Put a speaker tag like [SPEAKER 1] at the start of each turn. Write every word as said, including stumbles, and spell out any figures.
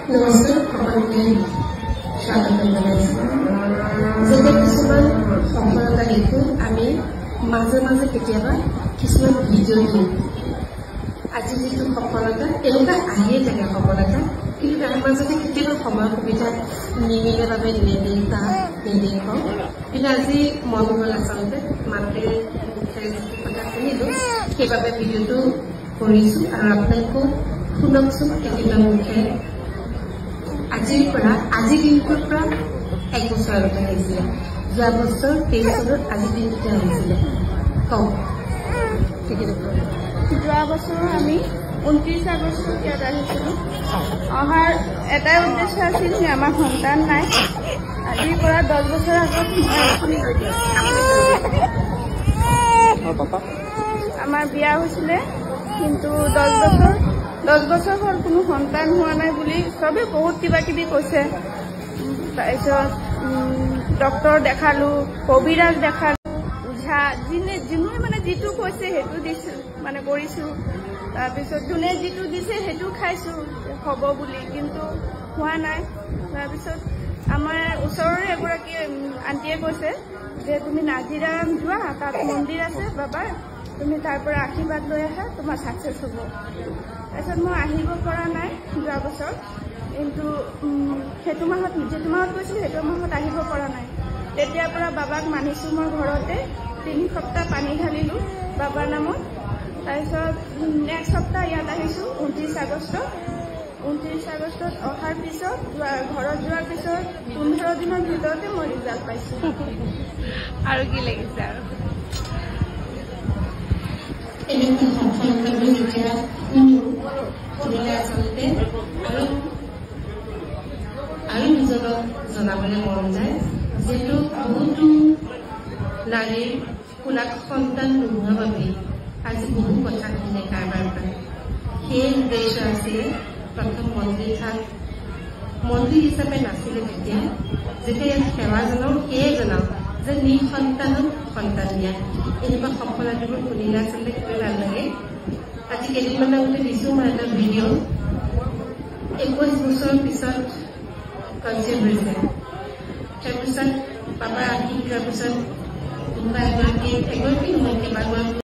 [SPEAKER 1] নমস্কাৰ সকলোকে স্বাগত জনাইছোঁ। যেতিয়া কিছুমান সফলতা দেখোঁ আমি মাজে মাজে কেতিয়াবা কিছুমান ভিডিঅ' দিওঁ। আজি যিটো সফলতা এনেকুৱা আহিয়ে থাকে সফলতা, কিন্তু তাৰ মাজতে কেতিয়াবা সময় সুবিধা নিমিলে বাবে নেদেখ বা নেদেখাওঁ। কিন্তু আজি মন গ'ল আচলতে মাতে কথা শুনিলোঁ, সেইবাবে ভিডিঅ'টো কৰিছোঁ আৰু আপোনালোকো শুনকচোন তেখেতৰ মুখে। আজিৰ পৰা আজিৰ দিনটোৰ পৰা এক বছৰ আগতে আহিছিলে, যোৱা বছৰ তেইছ চনত আজিৰ দিনটোতে আহিছিলে। কওক
[SPEAKER 2] যোৱা বছৰ আমি ঊনত্ৰিছ আগষ্টত ইয়াত আহিছিলোঁ। অহাৰ এটাই উদ্দেশ্য আছিল যে আমাৰ সন্তান নাই। আজিৰ পৰা দহ বছৰ আগত আমাৰ বিয়া হৈছিলে, কিন্তু দহ বছৰ দহ বছৰ হ'ল কোনো সন্তান হোৱা নাই বুলি চবে বহুত কিবা কিবি কৈছে। তাৰপিছত ডক্তৰ দেখালোঁ, কবিৰাজ দেখালোঁ, ওঝা যিনে যোনে মানে যিটো কৈছে সেইটো দিছোঁ মানে কৰিছোঁ। তাৰপিছত যোনে যিটো দিছে সেইটো খাইছোঁ হ'ব বুলি, কিন্তু হোৱা নাই। তাৰপিছত আমাৰ ওচৰৰে এগৰাকী আণ্টিয়ে কৈছে যে তুমি নাজিৰাম যোৱা, তাত মন্দিৰ আছে বাবাৰ, তুমি তাৰ পৰা আশীৰ্বাদ লৈ আহা, তোমাৰ ছাকচেছ হ'ব। তাৰপিছত মই আহিব পৰা নাই যোৱা বছৰ, কিন্তু সেইটো মাহত যিটো মাহত গৈছিলোঁ সেইটো মাহত আহিব পৰা নাই। তেতিয়াৰ পৰা বাবাক মানিছোঁ। মই ঘৰতে তিনি সপ্তাহ পানী ঢালিলোঁ বাবাৰ নামত। তাৰপিছত নেক্সট সপ্তাহ ইয়াত আহিছোঁ ঊনত্ৰিছ আগষ্ট। ঊনত্ৰিছ আগষ্টত অহাৰ পিছত ঘৰত যোৱাৰ পিছত পোন্ধৰ দিনৰ ভিতৰতে মই ৰিজাল্ট পাইছোঁ। আৰু কি লাগিছে? আৰু
[SPEAKER 1] এনেকুৱা সফলতাবোৰ যেতিয়া শুনিলে আচলতে আৰু আৰু নিজক জনাবলৈ মন যায়, যিহেতু বহুতো নাৰীৰ কোলাত সন্তান নোহোৱাৰ বাবে আজি বহু কথা শুনে কাৰবাৰ পৰা। সেই উদ্দেশ্য আছিলে প্ৰথম মন্দিৰ থাক মন্দিৰ হিচাপে নাছিলে তেতিয়া, যেতিয়া ইয়াত সেৱা জনাওঁ সেয়ে জনাওঁ যে নিজ সন্তানক সন্তান দিয়া। এনেকুৱা সফলতাবোৰ শুনিলে আচলতে খুবেই ভাল লাগে। আজি কেইদিনমান আগতে দিছোঁ মই এটা ভিডিঅ', একৈছ বছৰৰ পিছত কনচিভ হৈছে। তাৰপিছত বাবাৰ আশীৰ্বাদ দিয়াৰ পিছত কোনোবা এগৰাকী এগৰাকী নহয় কেইবাগৰাকী